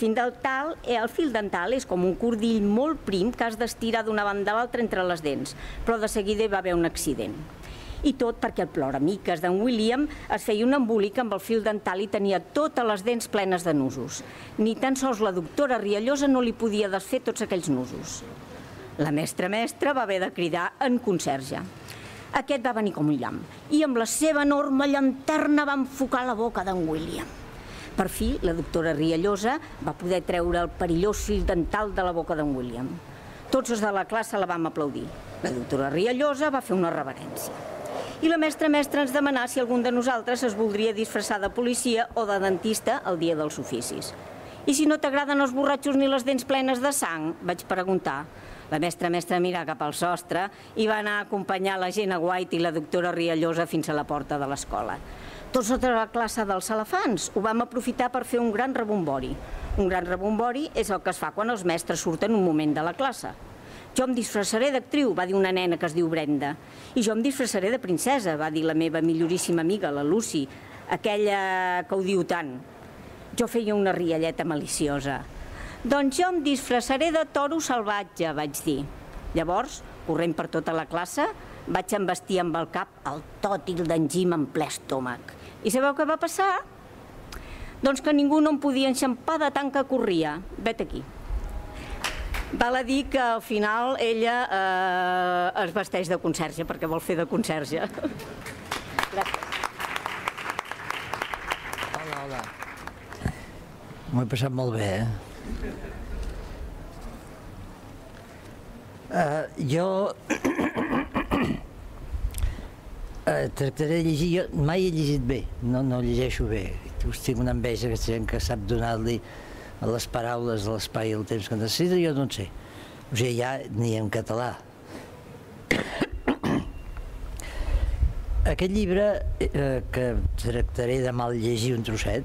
fil dental és com un cordill molt prim que has d'estirar d'una banda a l'altra entre les dents, però de seguida hi va haver un accident. I tot perquè el ploramiques d'en William es feia un embolic amb el fil dental i tenia totes les dents plenes de nusos. Ni tan sols la doctora Riallosa no li podia desfer tots aquells nusos. La mestra va haver de cridar en conserge. Aquest va venir com un llamp i amb la seva enorme llanterna va enfocar la boca d'en William. Per fi, la doctora Riallosa va poder treure el perillós fil dental de la boca d'en William. Tots els de la classe la vam aplaudir. La doctora Riallosa va fer una reverència. I la mestra ens demanà si algun de nosaltres es voldria disfressar de policia o de dentista el dia dels oficis. «I si no t'agraden els borratxos ni les dents plenes de sang?», vaig preguntar. La mestra mirà cap al sostre i va anar a acompanyar la Jenna White i la doctora Riallosa fins a la porta de l'escola. Tots de la classe dels elefants ho vam aprofitar per fer un gran rebombori. Un gran rebombori és el que es fa quan els mestres surten un moment de la classe. «Jo em disfressaré d'actriu», va dir una nena que es diu Brenda. «I jo em disfressaré de princesa», va dir la meva milloríssima amiga, la Lucy. aquella que ho diu tant. Jo feia una rialleta maliciosa. Doncs jo em disfressaré de toro salvatge, vaig dir. Llavors, corrent per tota la classe, vaig embestir amb el cap el tòtil d'en Jim en ple estómac. I sabeu què va passar? Doncs que ningú no em podia enxampar de tant que corria. Vet aquí. Val a dir que al final ella es vesteix de conserge, perquè vol fer de conserge. Gràcies. Hola. M'ho he passat molt bé, Jo tractaré de llegir, jo mai he llegit bé, no llegeixo bé. Tinc una enveja que gent que sap donar-li a les paraules, a l'espai i el temps que necessita, jo no en sé. O sigui, ja ni en català. Aquest llibre, que tractaré de mal llegir un trosset,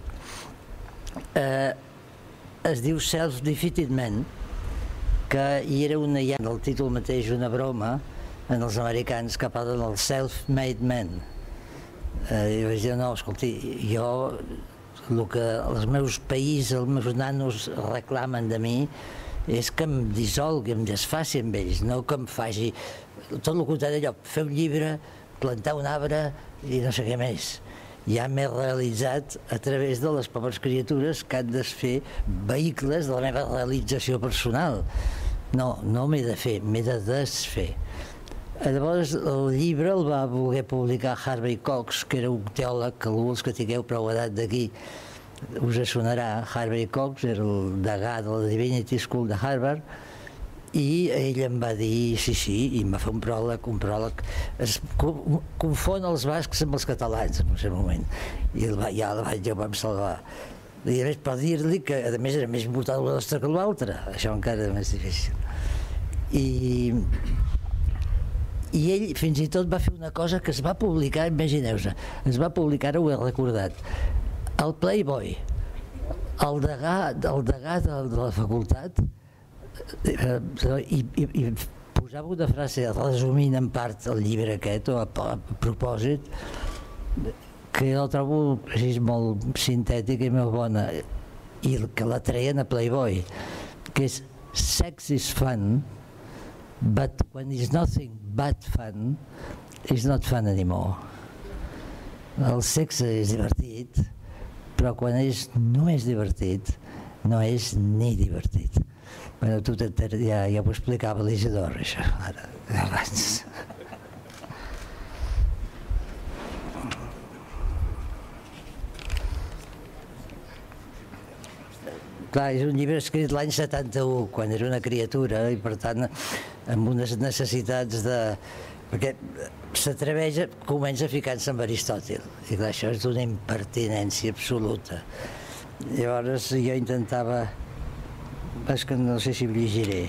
es diu Self-Defeated Man, que hi era el títol mateix una broma en els americans que parlen del self-made man. I vaig dir, no, escolti, jo el que els meus països, els meus nanos reclamen de mi és que em dissolgui, em desfaci amb ells, no que em faci tot el contrari d'allò, fer un llibre, plantar un arbre i no sé què més. Ja m'he realitzat a través de les pobres criatures que han de fer vehicles de la meva realització personal. No m'he de fer, m'he de desfer. Llavors el llibre el va voler publicar Harvey Cox, que era un teòleg que els que tingueu prou edat d'aquí us sonarà. Harvey Cox era el degà de la Divinity School de Harvard i ell em va dir sí, i em va fer un pròleg. Es confon els bascs amb els catalans en un cert moment, i ja ho vam salvar. I a més, per dir-li que a més era més important el nostre que l'altre, això encara era més difícil. I ell fins i tot va fer una cosa que es va publicar, imagineu-vos, es va publicar, ara ho he recordat, el Playboy, el degà de la facultat, i posava una frase resumint en part el llibre aquest, o a propòsit, que jo trobo així molt sintètica i molt bona, i que la treien a Playboy, que és sex is fun, but when it's nothing but fun, it's not fun anymore. El sexe és divertit, però quan no és divertit, no és ni divertit. Bueno, tu ja ho explicava l'Isidor, això, ara, abans. Clar, és un llibre escrit l'any 71, quan era una criatura, i per tant amb unes necessitats de... perquè s'atreveix, comença ficant-se amb Aristòtil, i clar, això és d'una impertinència absoluta. Llavors jo intentava... és que no sé si ho llegiré.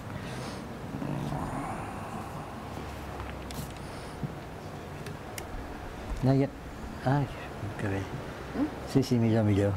No, ja... Ai, que bé. Sí, millor.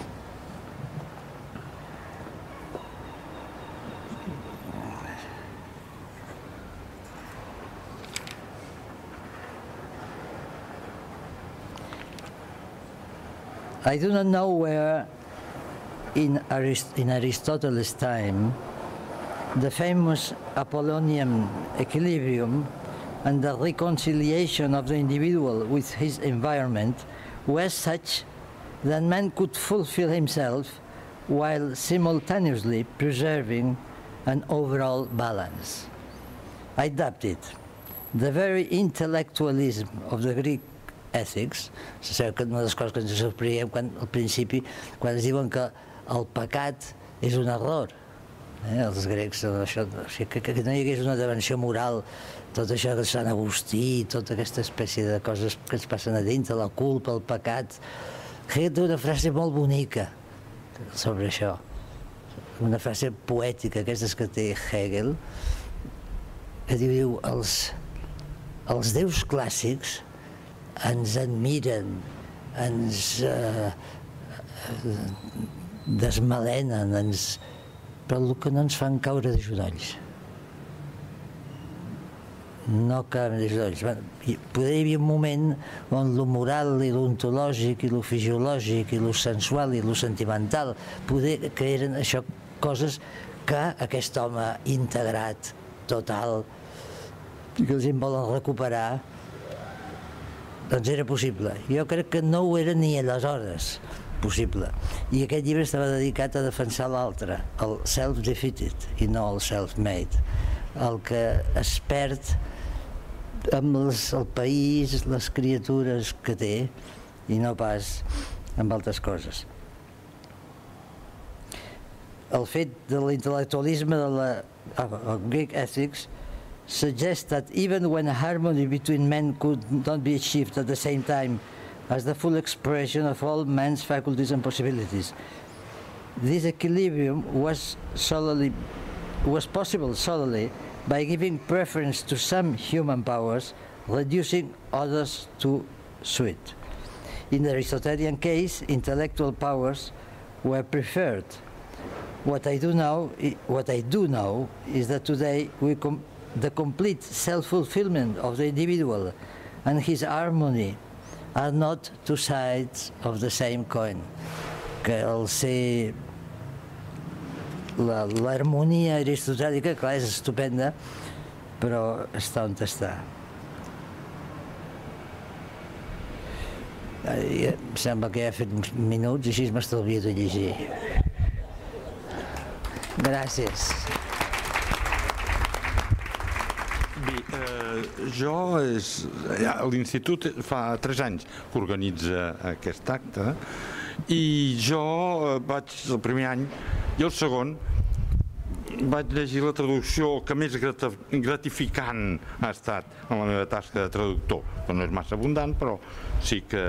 I do not know where in Aristotle's time the famous Apollonian equilibrium and the reconciliation of the individual with his environment was such that man could fulfill himself while simultaneously preserving an overall balance. I doubt it. The very intellectualism of the Greek ethics, sabeu que una de les coses que ens sorprèiem al principi, quan es diuen que el pecat és un error, els grecs, això, que no hi hagués una dimensió moral, tot això de Sant Agustí, tota aquesta espècie de coses que ens passen a dintre, la culpa, el pecat. Hegel té una frase molt bonica sobre això, una frase poètica, aquestes que té Hegel, que diu, els déus clàssics ens admiren, ens desmalenen, però el que no ens fan caure de genolls. no acabem de dolls. Poder hi havia un moment on lo moral i l'ontològic i lo fisiològic i lo sensual i lo sentimental, poder que eren això coses que aquest home integrat, total, que els en volen recuperar, doncs era possible. Jo crec que no ho era ni aleshores possible. I aquest llibre estava dedicat a defensar l'altre, el self-defeated i no el self-made, el que es perd amb el país, les criatures que té i no pas amb altres coses. El fet de l'intel·lectualisme de la Greek ethics suggests that even when a harmony between men could not be achieved at the same time as the full expression of all man's faculties and possibilities, this equilibrium was possible solely by giving preference to some human powers, reducing others to suit. In the Aristotelian case, intellectual powers were preferred. What I do know is that today the complete self-fulfillment of the individual and his harmony are not two sides of the same coin. Que el ser l'harmonia aristotèlica, clar, és estupenda, però està on està. Em sembla que ja he fet uns minuts i així m'estalvio de llegir. Gràcies. L'Institut fa 3 anys que organitza aquest acte i jo vaig el primer any i el segon vaig llegir la traducció que més gratificant ha estat en la meva tasca de traductor, que no és massa abundant però sí que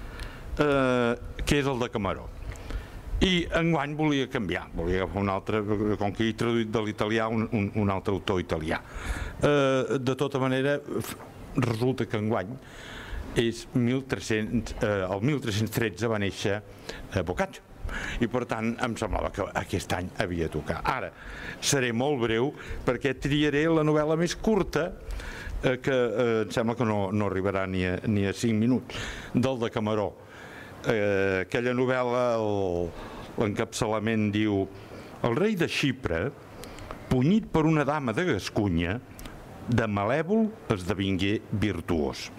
és el de Camaró. I enguany volia canviar, volia agafar un altre, com que he traduït de l'italià un altre autor italià. De tota manera, resulta que enguany el 1313 va néixer Boccaccio i per tant em semblava que aquest any havia de tocar. Ara, seré molt breu perquè triaré la novel·la més curta que em sembla que no arribarà ni a 5 minuts, del de Camaró. Aquella novel·la, l'encapçalament diu: el rei de Xipre, punyit per una dama de Gascunya, de malèvol esdevingué virtuós.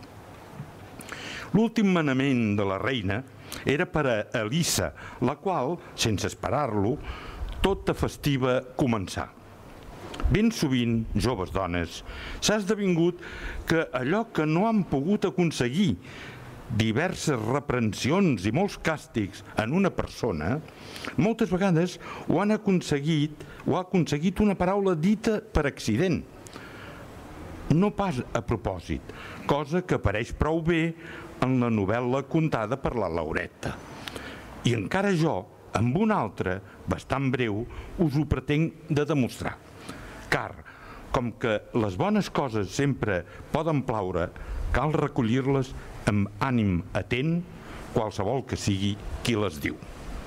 L'últim manament de la reina era per a Elissa, la qual, sense esperar-lo, tota festiva començà. Ben sovint, joves dones, s'ha esdevingut que allò que no han pogut aconseguir, diverses reprensions i molts càstigs en una persona, moltes vegades ho ha aconseguit una paraula dita per accident, no pas a propòsit, cosa que apareix prou bé en la novel·la contada per la Lauretta. I encara jo, amb una altra, bastant breu, us ho pretenc de demostrar. Car, com que les bones coses sempre poden plaure, cal recollir-les amb ànim atent, qualsevol que sigui qui les diu.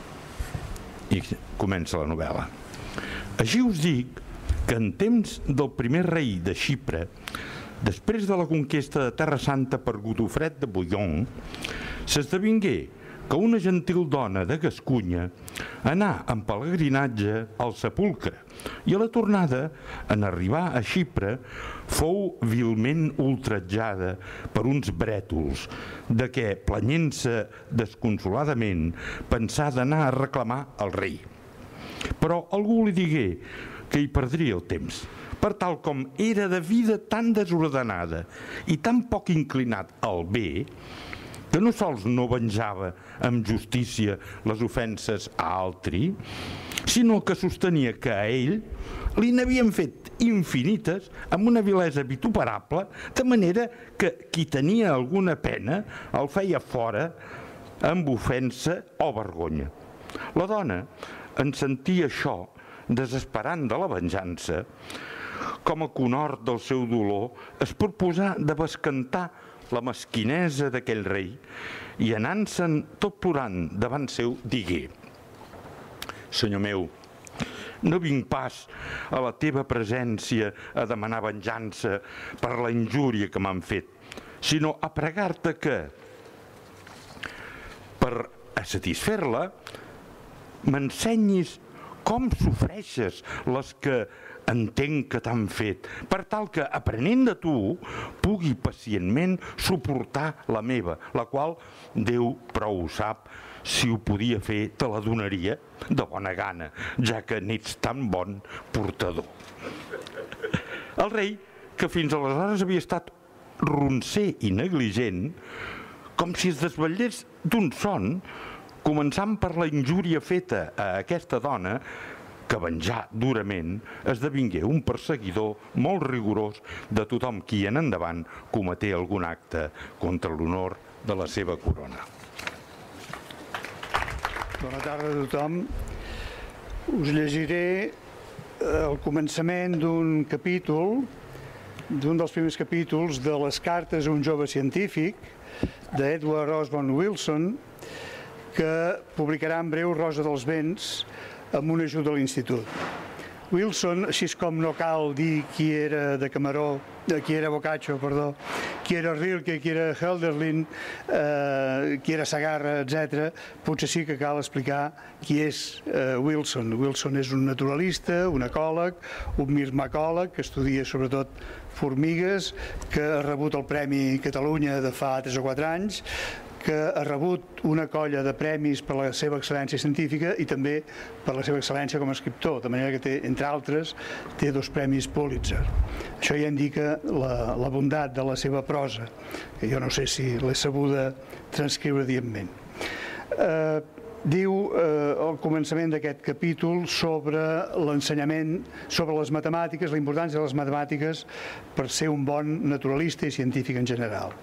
I comença la novel·la. Així us dic que en temps del primer rei de Xipre, després de la conquesta de Terra Santa per Godofred de Bouillon, s'esdevingué que una gentil dona de Gascunya anà en pelegrinatge al sepulcre i a la tornada, en arribar a Xipre, fou vilment ultratjada per uns brètols, de què, planyent-se desconsoladament, pensà d'anar a reclamar al rei. Però algú li digué que hi perdria el temps, per tal com era de vida tan desordenada i tan poc inclinat al bé, que no sols no venjava amb justícia les ofenses a altri, sinó que sostenia que a ell li n'havien fet infinites amb una vilesa vituperable, de manera que qui tenia alguna pena el feia fora amb ofensa o vergonya. La dona, en sentir això, desesperant de la venjança, com a conhort del seu dolor, es proposà de bescantar la mesquinesa d'aquell rei i anant-se'n tot plorant davant seu digué: senyor meu, no vinc pas a la teva presència a demanar venjança per la injúria que m'han fet, sinó a pregar-te que, per a satisfer-la, m'ensenyis com sofreixes les que entenc que t'han fet, per tal que, aprenent de tu, pugui pacientment suportar la meva, la qual Déu prou ho sap. Si ho podia fer, te la donaria de bona gana, ja que n'ets tan bon portador. El rei, que fins aleshores havia estat ronser i negligent, com si es desvetllés d'un son, començant per la injúria feta a aquesta dona, que venjar durament esdevingué un perseguidor molt rigorós de tothom qui en endavant cometé algun acte contra l'honor de la seva corona. Bona tarda a tothom. Us llegiré el començament d'un capítol, d'un dels primers capítols de les cartes a un jove científic, d'Edward Osborne Wilson, que publicarà en breu Rosa dels Vents, amb un ajut de l'Institut. Wilson, així com no cal dir qui era de Camaró, qui era Boccaccio, perdó, qui era Rilke, qui era Hölderlin, qui era Sagarra, etc., potser sí que cal explicar qui és Wilson. Wilson és un naturalista, un ecòleg, un mirmacòleg, que estudia sobretot formigues, que ha rebut el Premi Catalunya de fa 3 o 4 anys, que ha rebut una colla de premis per la seva excel·lència científica i també per la seva excel·lència com a escriptor, de manera que té, entre altres, té 2 premis Pulitzer. Això ja indica la bondat de la seva prosa, que jo no sé si l'he sabuda transcriure dientment. Diu al començament d'aquest capítol sobre l'ensenyament, sobre les matemàtiques, la importància de les matemàtiques per ser un bon naturalista i científic en general.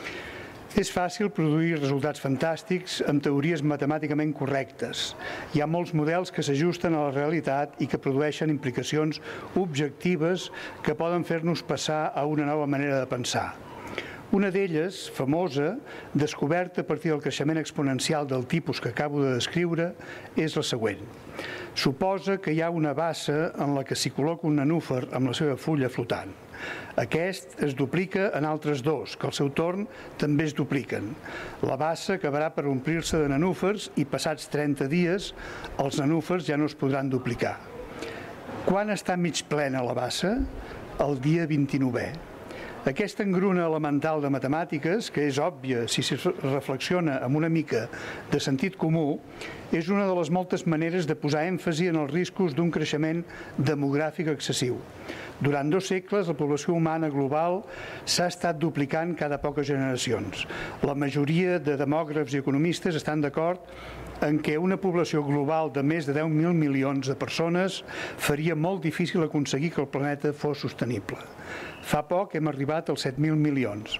És fàcil produir resultats fantàstics amb teories matemàticament correctes. Hi ha molts models que s'ajusten a la realitat i que produeixen implicacions objectives que poden fer-nos passar a una nova manera de pensar. Una d'elles, famosa, descoberta a partir del creixement exponencial del tipus que acabo de descriure, és la següent. Suposa que hi ha una bassa en la que s'hi col·loca un nenúfar amb la seva fulla flotant. Aquest es duplica en altres 2, que al seu torn també es dupliquen. La bassa acabarà per omplir-se de nenúfars i passats 30 dies els nenúfars ja no es podran duplicar. Quan està mig plena la bassa? El dia 29è. Aquesta engruna elemental de matemàtiques, que és òbvia si s'hi reflexiona amb una mica de sentit comú, és una de les moltes maneres de posar èmfasi en els riscos d'un creixement demogràfic excessiu. Durant 2 segles, la població humana global s'ha estat duplicant cada poques generacions. La majoria de demògrafs i economistes estan d'acord en què una població global de més de 10.000 milions de persones faria molt difícil aconseguir que el planeta fos sostenible. Fa poc hem arribat als 7.000 milions.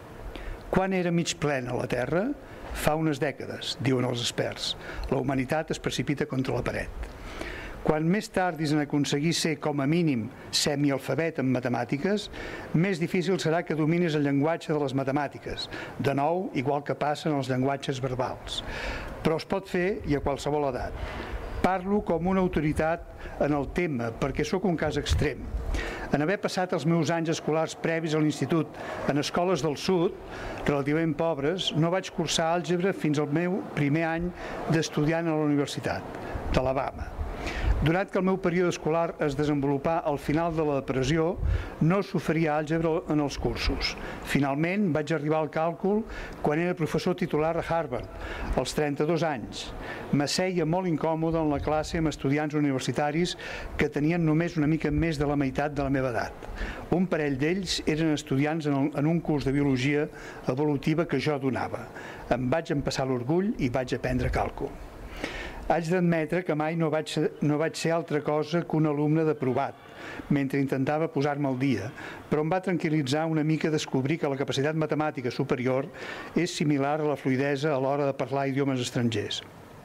Quan era mig plena la Terra? Fa unes dècades, diuen els experts. La humanitat es precipita contra la paret. Quan més tardis en aconseguir ser, com a mínim, semialfabet en matemàtiques, més difícil serà que domines el llenguatge de les matemàtiques. De nou, igual que passa en els llenguatges verbals. Però es pot fer i a qualsevol edat. Parlo com una autoritat en el tema, perquè sóc un cas extrem. En haver passat els meus anys escolars previs a l'institut en escoles del sud, relativament pobres, no vaig cursar àlgebra fins al meu primer any d'estudiant a la Universitat d'Alabama. Donat que el meu període escolar es desenvolupà al final de la depressió, no s'oferia àlgebra en els cursos. Finalment, vaig arribar al càlcul quan era professor titular a Harvard, als 32 anys. M'asseia molt incòmode en la classe amb estudiants universitaris que tenien només una mica més de la meitat de la meva edat. Un parell d'ells eren estudiants en un curs de biologia evolutiva que jo donava. Em vaig empassar l'orgull i vaig aprendre càlcul. Haig d'admetre que mai no vaig ser altra cosa que un alumne d'aprovat, mentre intentava posar-me al dia, però em va tranquil·litzar una mica descobrir que la capacitat matemàtica superior és similar a la fluïdesa a l'hora de parlar idiomes estrangers.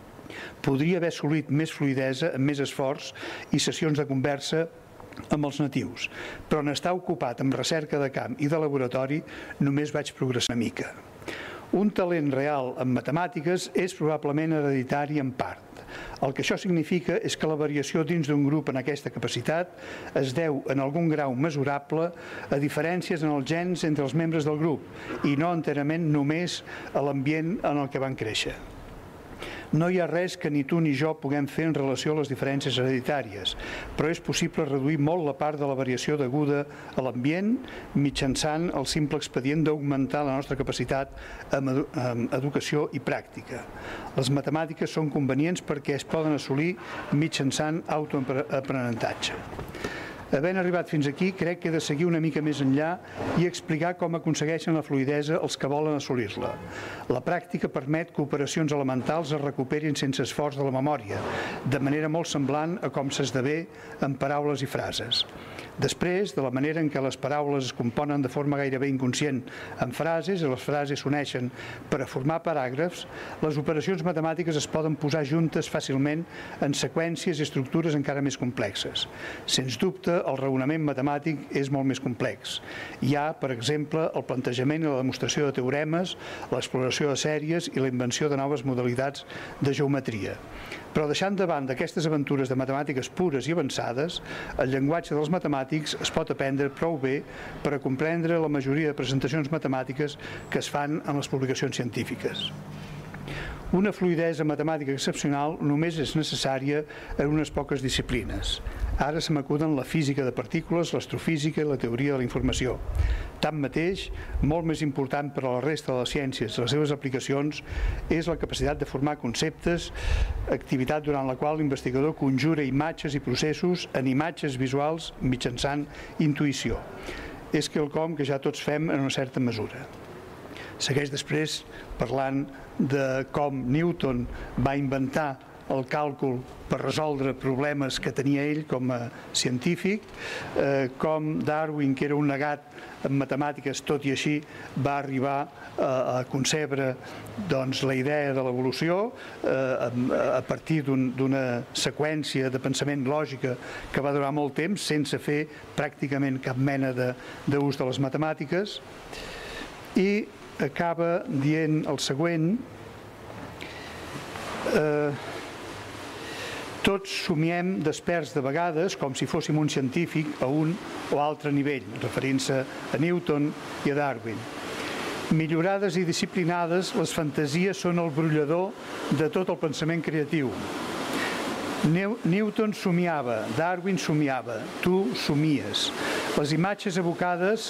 Podria haver assolit més fluïdesa amb més esforç i sessions de conversa amb els natius, però en estar ocupat amb recerca de camp i de laboratori només vaig progressar una mica. Un talent real en matemàtiques és probablement hereditari en part. El que això significa és que la variació dins d'un grup en aquesta capacitat es deu en algun grau mesurable a diferències en els gens entre els membres del grup i no enterament només a l'ambient en el que van créixer. No hi ha res que ni tu ni jo puguem fer en relació a les diferències hereditàries, però és possible reduir molt la part de la variació deguda a l'ambient mitjançant el simple expedient d'augmentar la nostra capacitat en educació i pràctica. Les matemàtiques són convenients perquè es poden assolir mitjançant autoaprenentatge. Havent arribat fins aquí, crec que he de seguir una mica més enllà i explicar com aconsegueixen la fluïdesa els que volen assolir-la. La pràctica permet que operacions elementals es recuperin sense esforç de la memòria, de manera molt semblant a com s'esdevé en paraules i frases. Després, de la manera en què les paraules es componen de forma gairebé inconscient en frases i les frases s'uneixen per a formar paràgrafs, les operacions matemàtiques es poden posar juntes fàcilment en seqüències i estructures encara més complexes. Sens dubte, el raonament matemàtic és molt més complex. Hi ha, per exemple, el plantejament i la demostració de teoremes, l'exploració de sèries i la invenció de noves modalitats de geometria. Però deixant de banda aquestes aventures de matemàtiques pures i avançades, el llenguatge dels matemàtics es pot aprendre prou bé per a comprendre la majoria de presentacions matemàtiques que es fan en les publicacions científiques. Una fluïdesa matemàtica excepcional només és necessària en unes poques disciplines. Ara se m'acuden la física de partícules, l'astrofísica i la teoria de la informació. Tanmateix, molt més important per a la resta de les ciències i les seves aplicacions és la capacitat de formar conceptes, activitat durant la qual l'investigador conjura imatges i processos en imatges visuals mitjançant intuïció. És quelcom que ja tots fem en una certa mesura. Segueix després parlant de com Newton va inventar el càlcul per resoldre problemes que tenia ell com a científic, com Darwin, que era un negat en matemàtiques, tot i així va arribar a concebre la idea de l'evolució a partir d'una seqüència de pensament lògica que va durar molt temps sense fer pràcticament cap mena d'ús de les matemàtiques. I acaba dient el següent: tots somiem desperts de vegades com si fóssim un científic a un o altre nivell, referint-se a Newton i a Darwin. Millorades i disciplinades, les fantasies són el brollador de tot el pensament creatiu. Newton somiava, Darwin somiava, tu somies. Les imatges evocades...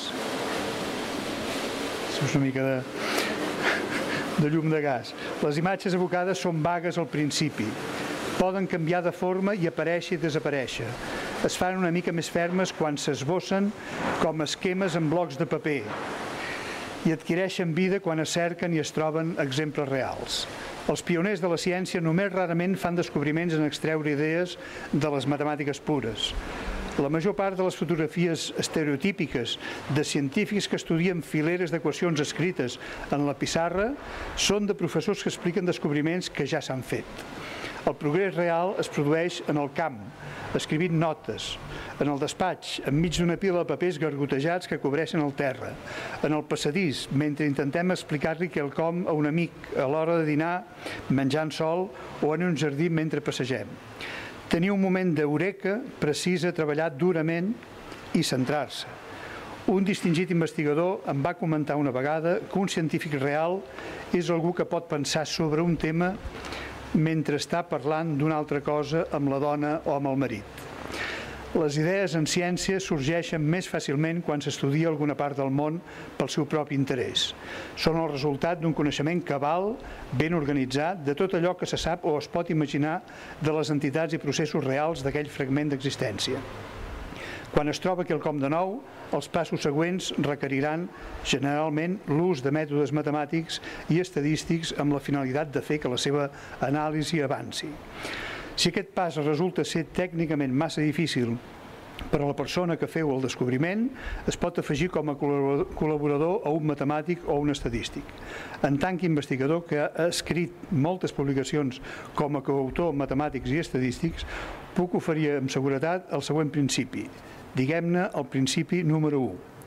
És una mica de llum de gas. Les imatges evocades són vagues al principi. Poden canviar de forma i aparèixer i desaparèixer. Es fan una mica més fermes quan s'esbossen com esquemes en blocs de paper i adquireixen vida quan es cerquen i es troben exemples reals. Els pioners de la ciència només rarament fan descobriments en extreure idees de les matemàtiques pures. La major part de les fotografies estereotípiques de científics que estudien fileres d'equacions escrites en la pissarra són de professors que expliquen descobriments que ja s'han fet. El progrés real es produeix en el camp, escrivint notes, en el despatx, enmig d'una pila de papers gargotejats que cobreixen el terra, en el passadís, mentre intentem explicar-li quelcom a un amic a l'hora de dinar, menjant sol o en un jardí mentre passegem. Tenir un moment d'eureka precisa treballar durament i centrar-se. Un distingit investigador em va comentar una vegada que un científic real és algú que pot pensar sobre un tema mentre està parlant d'una altra cosa amb la dona o amb el marit. Les idees en ciència sorgeixen més fàcilment quan s'estudia alguna part del món pel seu propi interès. Són el resultat d'un coneixement cabal, ben organitzat, de tot allò que se sap o es pot imaginar de les entitats i processos reals d'aquell fragment d'existència. Quan es troba quelcom de nou, els passos següents requeriran generalment l'ús de mètodes matemàtics i estadístics amb la finalitat de fer que la seva anàlisi avanci. Si aquest pas resulta ser tècnicament massa difícil per a la persona que feu el descobriment, es pot afegir com a col·laborador a un matemàtic o un estadístic. En tant que investigador que ha escrit moltes publicacions com a coautor en matemàtics i estadístics, puc oferir amb seguretat el següent principi, diguem-ne el principi número 1.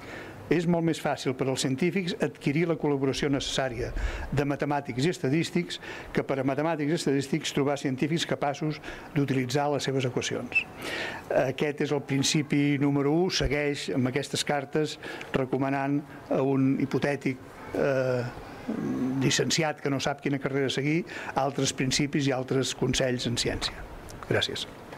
és molt més fàcil per als científics adquirir la col·laboració necessària de matemàtics i estadístics que per a matemàtics i estadístics trobar científics capaços d'utilitzar les seves equacions. Aquest és el principi número 1, segueix amb aquestes cartes recomanant a un hipotètic llicenciat que no sap quina carrera seguir altres principis i altres consells en ciència. Gràcies.